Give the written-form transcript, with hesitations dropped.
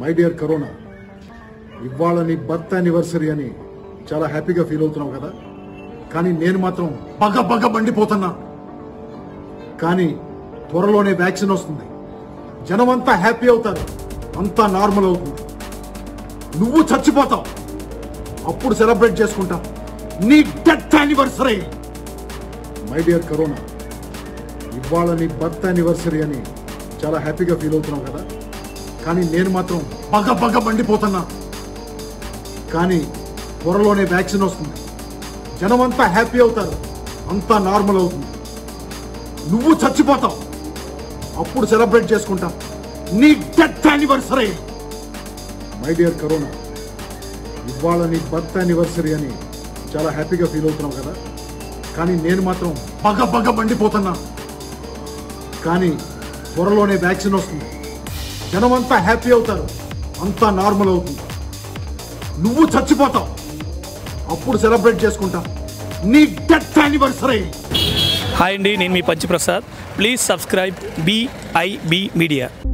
My dear corona, ఇవాళ నీ birth anniversary అని చాలా హ్యాపీగా ఫీల్ అవుతున్నావు కదా. కానీ నేను మాత్రం బగ మండిపోతున్నా. కానీ త్వరలోనే వ్యాక్సిన్ వస్తుంది, జనమంతా హ్యాపీ అవుతారు, అంతా నార్మల్ అవుతుంది. నువ్వు చచ్చిపోతావు, అప్పుడు సెలబ్రేట్ చేసుకుంటా నీ death anniversary. My dear corona, ఇవాళ నీ బర్త్ యానివర్సరీ అని చాలా హ్యాపీగా ఫీల్ అవుతున్నావు కదా. కానీ నేను మాత్రం బగ మండిపోతున్నా. కానీ త్వరలోనే వ్యాక్సిన్ వస్తుంది, జనమంతా హ్యాపీ అవుతారు, అంతా నార్మల్ అవుతుంది. నువ్వు చచ్చిపోతావు, అప్పుడు సెలబ్రేట్ చేసుకుంటా నీ death anniversary. My dear corona, ఇవాళ నీ బర్త్ యానివర్సరీ అని చాలా హ్యాపీగా ఫీల్ అవుతున్నావు కదా. కానీ నేను మాత్రం బగ మండిపోతున్నా. కానీ త్వరలోనే వ్యాక్సిన్ వస్తుంది, జనమంతా హ్యాపీ అవుతారు, అంతా నార్మల్ అవుతుంది. నువ్వు చచ్చిపోతావు, అప్పుడు సెలబ్రేట్ చేసుకుంటా నీ డెత్ యానివర్సరీ. హాయ్ అండి, నేను మీ Panchi Prasad. Please subscribe BIB media.